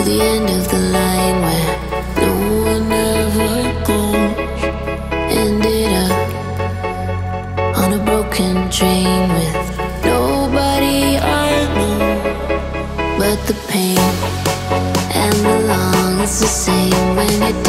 the end of the line where no one ever goes. Ended up on a broken train with nobody I know. But the pain and the long, it's the same when it